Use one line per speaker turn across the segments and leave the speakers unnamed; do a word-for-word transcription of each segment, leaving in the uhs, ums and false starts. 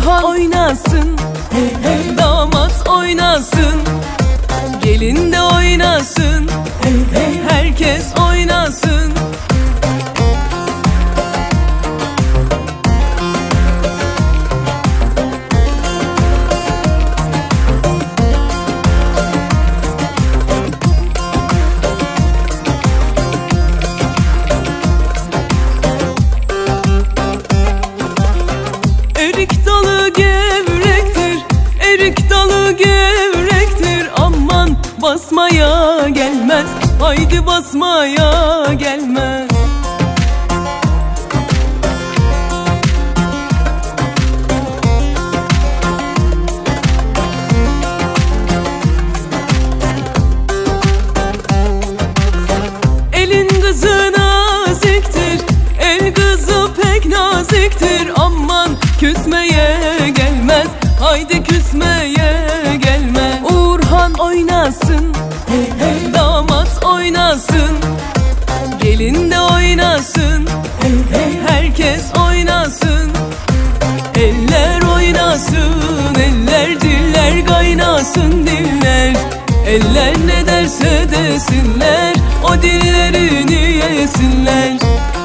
Urhan oynasın, hey hey. Damat oynasın, gelin de oynasın, hey hey. Herkes oynasın. Erik dalı gevrektir, erik dalı gevrektir. Aman basmaya gelmez, haydi basmaya gelmez. Elin kızı naziktir, el kızı pek naziktir. Aman küsmeye gelmez, haydi küsmeye gelmez. Urhan oynasın, hey hey. Damat oynasın, gelin de oynasın, hey hey. Herkes oynasın. Eller oynasın, eller diller kaynasın diller. Eller ne derse desinler, o dillerini yesinler.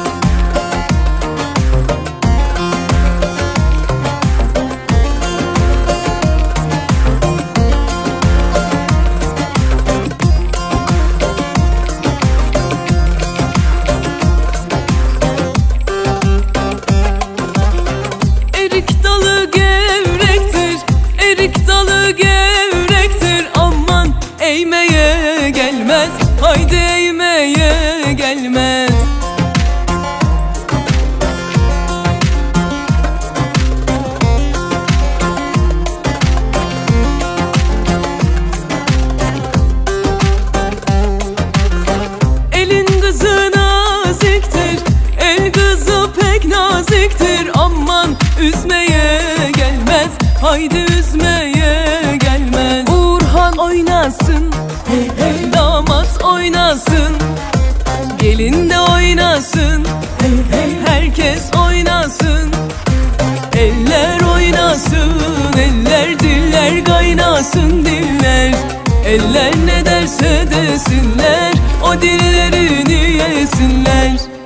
Erik dalı gevrektir, erik dalı gevrektir. Aman eğmeye gelmez, haydi eğmeye gelmez. Elin kızı naziktir, el kızı pek naziktir. Aman üzmeye gelmez, haydi üzmeye gelmez. Urhan oynasın, hey hey. Damat oynasın, gelin de oynasın, hey hey. Herkes oynasın. Eller oynasın, eller diller kaynasın diller. Eller ne derse desinler, o dillerini yesinler.